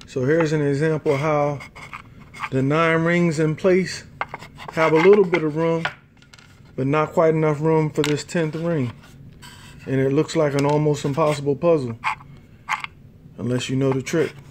So here's an example how the 9 rings in place have a little bit of room, but not quite enough room for this 10th ring. And it looks like an almost impossible puzzle, unless you know the trick.